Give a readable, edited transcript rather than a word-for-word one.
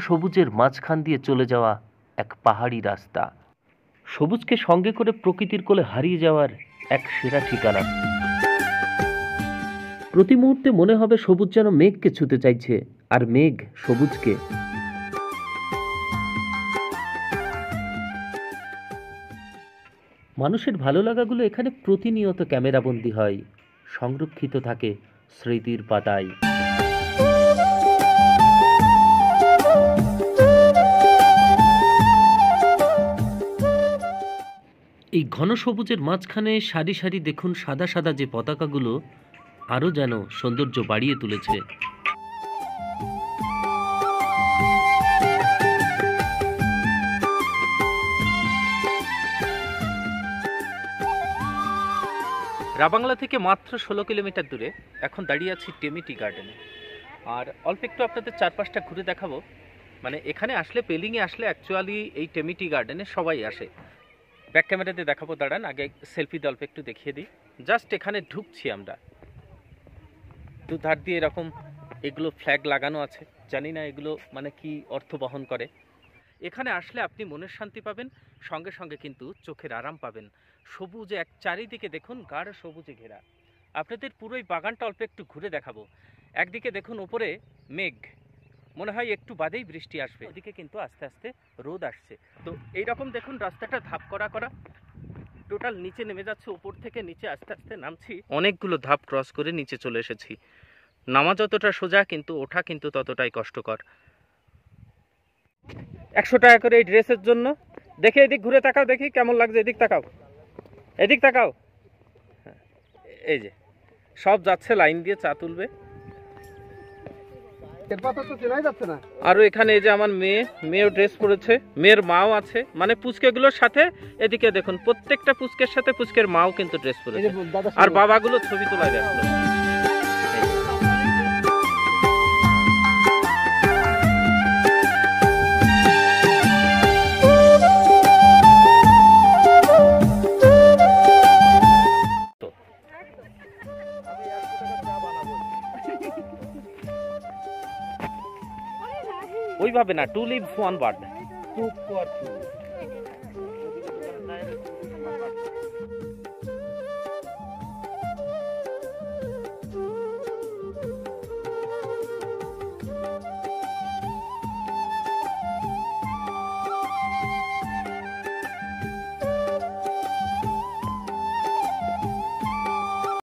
সবুজের মাঝখান দিয়ে চলে যাওয়া এক পাহাড়ি রাস্তা, সবুজকে সঙ্গে করে প্রকৃতির কোলে হারিয়ে যাওয়ার এক সেরা ঠিকানা। প্রতি মুহূর্তে মনে হবে সবুজ যেন মেঘকে ছুতে চাইছে, আর মেঘ সবুজকে। মানুষের ভালো লাগাগুলো এখানে প্রতিনিয়ত ক্যামেরাবন্দি হয়, সংরক্ষিত থাকে স্মৃতির পাতায়। এই ঘন সবুজের মাঝখানে সারি সারি দেখুন সাদা সাদা যে পতাকাগুলো আরও যেন সৌন্দর্য বাড়িয়ে তুলেছে। রাবাংলা থেকে মাত্র 16 কিলোমিটার দূরে এখন দাঁড়িয়ে আছি টেমি টি গার্ডেনে। আর অল্প একটু আপনাদের চারপাশটা ঘুরে দেখাবো। মানে এখানে আসলে, পেলিংয়ে আসলে অ্যাকচুয়ালি এই টেমি টি গার্ডেনে সবাই আসে। ব্যাক ক্যামেরাতে দেখাবো, দাঁড়ান আগে সেলফি অল্প একটু দেখিয়ে দিই। জাস্ট এখানে ঢুকছি আমরা, দুধার দিয়ে এরকম এগুলো ফ্ল্যাগ লাগানো আছে, জানি না এগুলো মানে কি অর্থ বহন করে। এখানে আসলে আপনি মনের শান্তি পাবেন, সঙ্গে সঙ্গে কিন্তু চোখের আরাম পাবেন। সবুজে এক চারিদিকে দেখুন গাঢ় সবুজে ঘেরা। আপনাদের পুরোই বাগানটা অল্প একটু ঘুরে দেখাবো। একদিকে দেখুন ওপরে মেঘ, মনে হয় একটু বাদেই বৃষ্টি আসবে, ওদিকে কিন্তু আস্তে আস্তে রোদ আসছে। তো এইরকম দেখুন রাস্তাটা ধাপ করা করা, টোটাল নিচে নেমে যাচ্ছে, উপর থেকে নিচে আস্তে আস্তে নামছি। অনেকগুলো ধাপ ক্রস করে নিচে চলে এসেছি। নামা যতটা সোজা, কিন্তু ওঠা কিন্তু ততটাই কষ্টকর। 100 টাকা করে এই ড্রেসের জন্য। দেখে এদিক ঘুরে তাকাও, দেখি কেমন লাগছে। এদিক তাকাও, এদিক তাকাও। এই যে সব যাচ্ছে লাইন দিয়ে চা তুলবে। আর এখানে এই যে আমার মেয়েও ড্রেস পরেছে, মেয়ের মাও আছে, মানে পুচকেগুলোর সাথে। এদিকে দেখুন প্রত্যেকটা পুচকের সাথে পুচকের মাও কিন্তু ড্রেস পরেছে, আর বাবাগুলো ছবি তোলায় ব্যস্ত। ওইভাবে না, 2 leaves 1 bird।